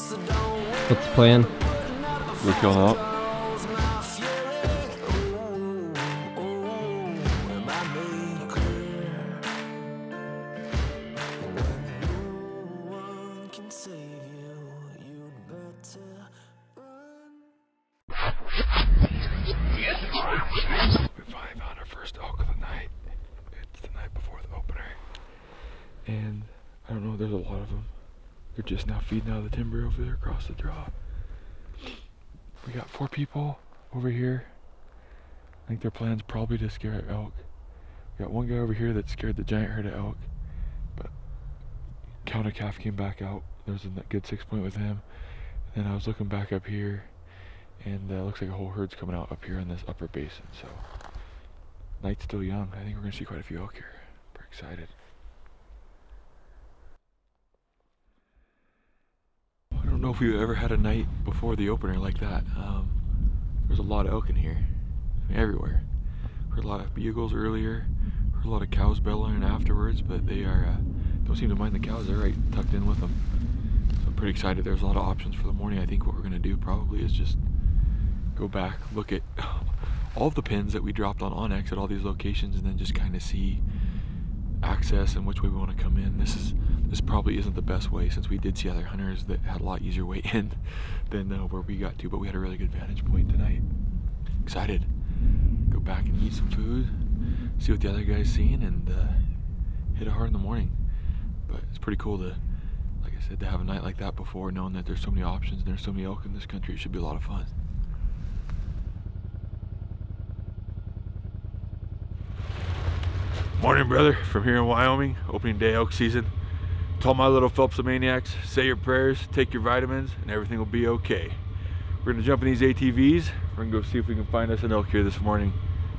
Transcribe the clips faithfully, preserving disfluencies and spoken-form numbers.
What's the plan? We're killing out. We finally found our first elk of the night. It's the night before the opener. And I don't know, there's a lot of them. They're just now feeding out of the timber over there across the draw. We got four people over here. I think their plan's probably to scare elk. We got one guy over here that scared the giant herd of elk, but counter calf came back out. There was a good six point with him. And then I was looking back up here, and it uh, looks like a whole herd's coming out up here in this upper basin. So night's still young. I think we're gonna see quite a few elk here. We're excited. I don't know if we've ever had a night before the opener like that. Um, there's a lot of elk in here, I mean, everywhere. Heard a lot of bugles earlier, heard a lot of cows bellowing afterwards, but they are uh, don't seem to mind the cows. They're right tucked in with them. So I'm pretty excited. There's a lot of options for the morning. I think what we're gonna do probably is just go back, look at all of the pins that we dropped on Onyx at all these locations, and then just kind of see access and which way we want to come in. This is this probably isn't the best way, since we did see other hunters that had a lot easier way in than uh, where we got to, but we had a really good vantage point tonight. Excited. Go back and eat some food, see what the other guy's seeing, and uh, hit it hard in the morning. But it's pretty cool to, like I said, to have a night like that before, knowing that there's so many options and there's so many elk in this country. It should be a lot of fun. Morning, brother, from here in Wyoming, opening day elk season. Told my little Phelps maniacs, say your prayers, take your vitamins, and everything will be okay. We're gonna jump in these A T Vs. We're gonna go see if we can find us an elk here this morning.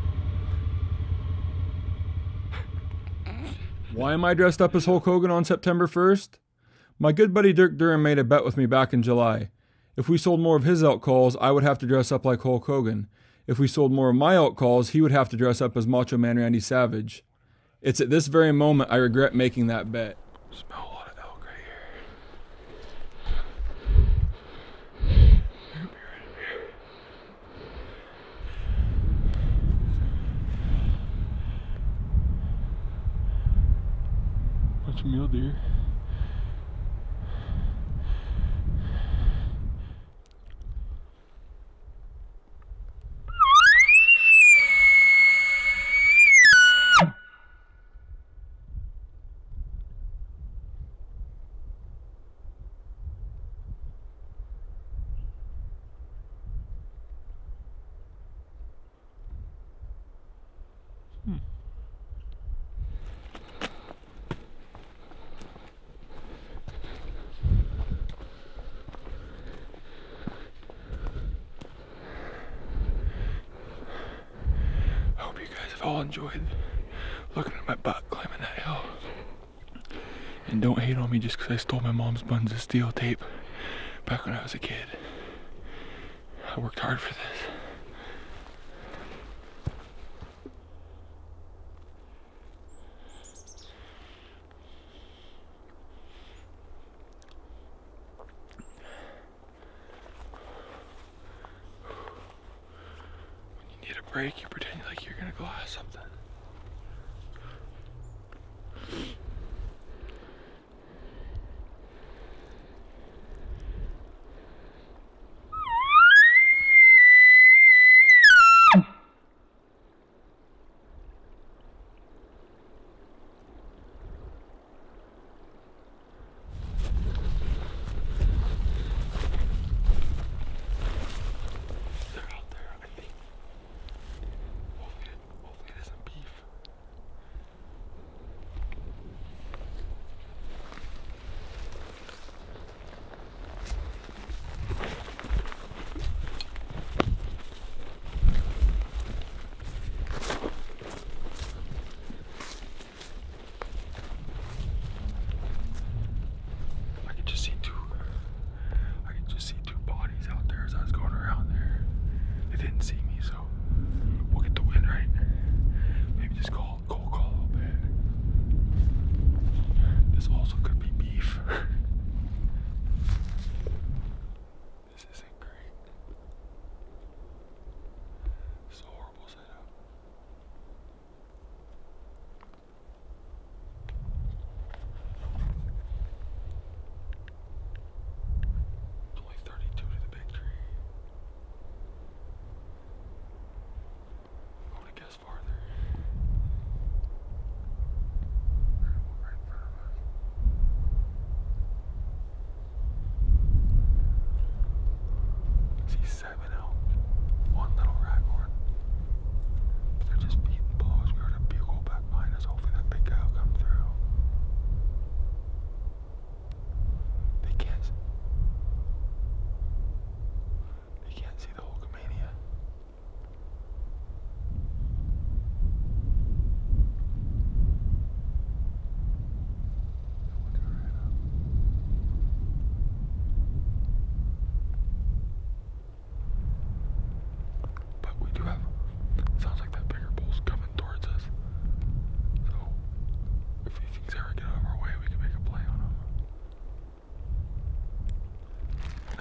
Why am I dressed up as Hulk Hogan on September first? My good buddy Dirk Durham made a bet with me back in July. If we sold more of his elk calls, I would have to dress up like Hulk Hogan. If we sold more of my elk calls, he would have to dress up as Macho Man Randy Savage. It's at this very moment I regret making that bet. Smell a lot of elk right here. Bunch of mule deer. Hmm. I hope you guys have all enjoyed looking at my butt climbing that hill. And don't hate on me just because I stole my mom's buns of steel tape back when I was a kid. I worked hard for this. Break, you pretend like you're gonna glass something. They're out there, I think. Hopefully, hopefully it isn't beef.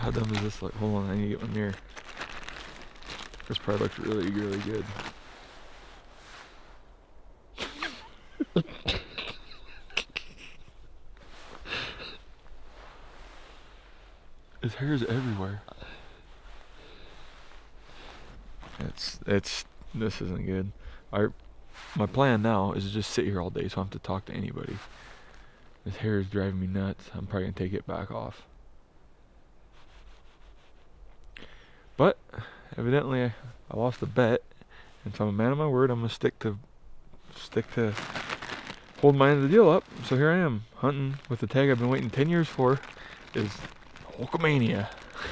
How dumb is this look? Hold on, I need to get my mirror. This part looks really, really good. His hair is everywhere. It's, it's, this isn't good. I, my plan now is to just sit here all day so I don't have to talk to anybody. This hair is driving me nuts. I'm probably gonna take it back off. But evidently I, I lost a bet, and so I'm a man of my word. I'm gonna stick to stick to hold my end of the deal up. So here I am, hunting with the tag I've been waiting ten years for. Is Hulkamania.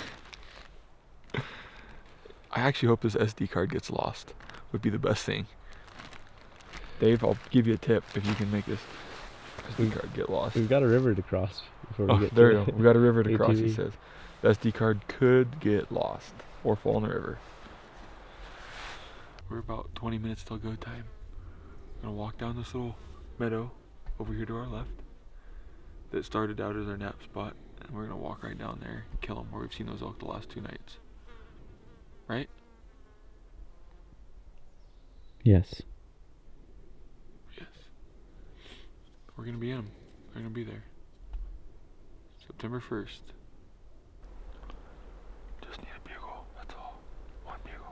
I actually hope this S D card gets lost. Would be the best thing. Dave, I'll give you a tip if you can make this S D card get lost. We've got a river to cross before we Oh, get there to you go. We got a river to A T V. cross, he says. The S D card could get lost or fall in the river. We're about twenty minutes till go time. Gonna walk down this little meadow over here to our left that started out as our nap spot, and we're gonna walk right down there and kill them where we've seen those elk the last two nights. Right? Yes. Yes. We're gonna be in them. They're gonna be there. September first. Just need a bugle, that's all. One bugle.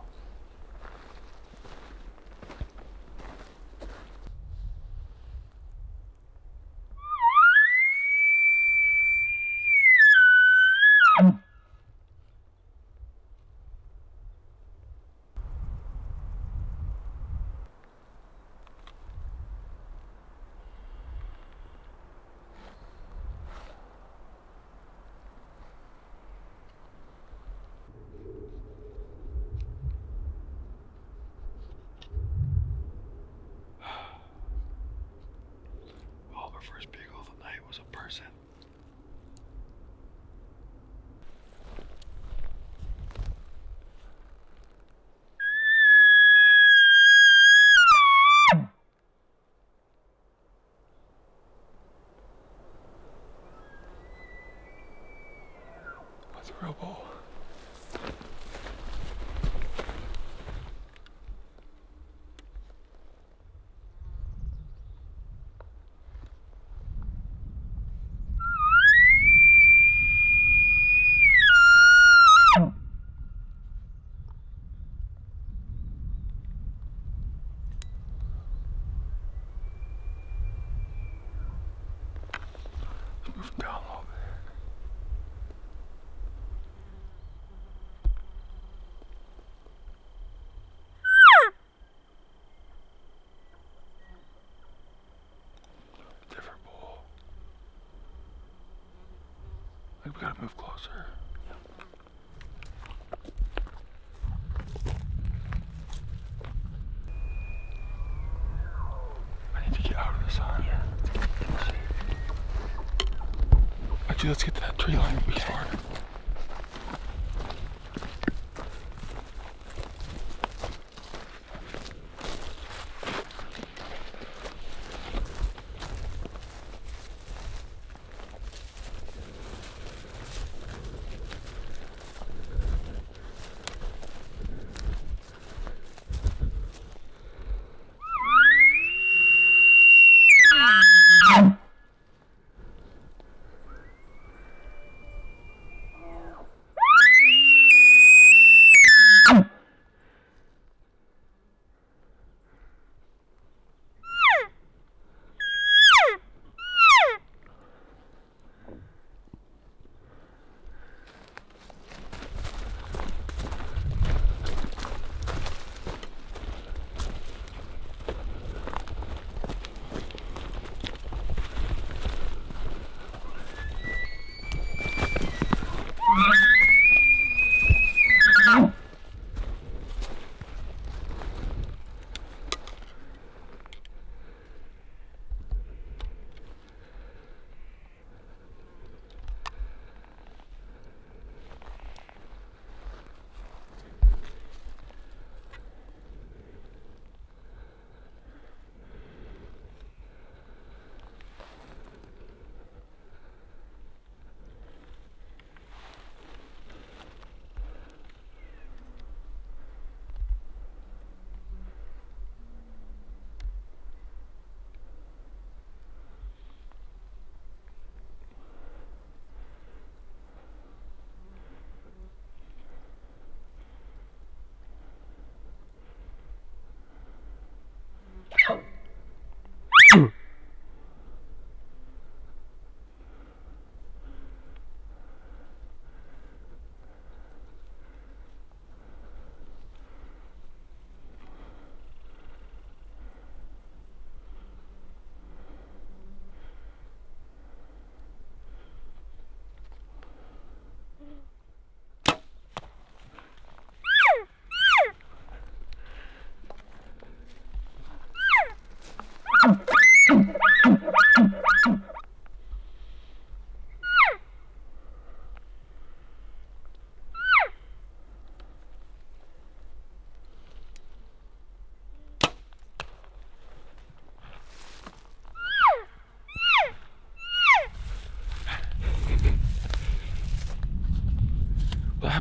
Well, our first bugle of the night was a person. That's a real bull. Let's move down a little bit. Different bull. I think we gotta move closer. I need to get out of the sun. Yeah. Actually, let's get to that tree line. It's far.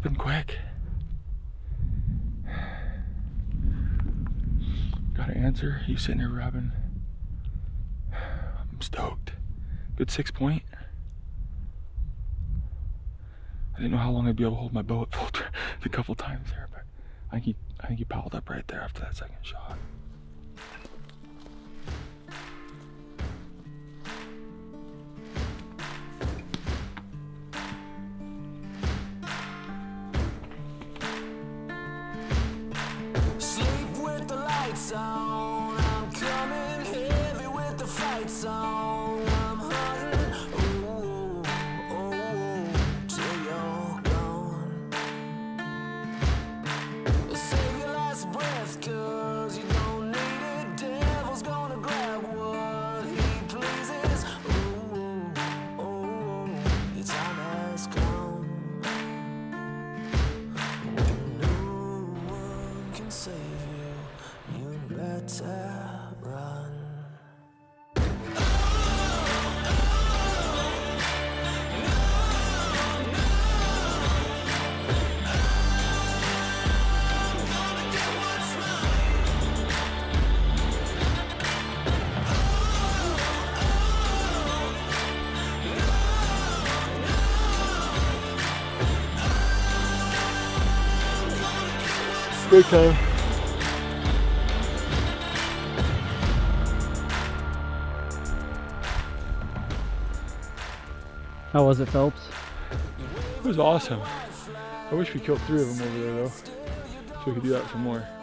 happened quick. Got an answer. He's sitting there rubbing. I'm stoked. Good six point. I didn't know how long I'd be able to hold my bow at full a couple times there, but I think he, I think he piled up right there after that second shot. Sleep with the lights on. I'm coming heavy with the fights on. I'm hunting, oh, oh, till you're gone. Save your last breath, cause you don't need it. Devil's gonna grab what he pleases. Oh, oh, your time has come. When no one can save you, you better run. Great time. How was it, Phelps? It was awesome. I wish we killed three of them over there though, so we could do that some more.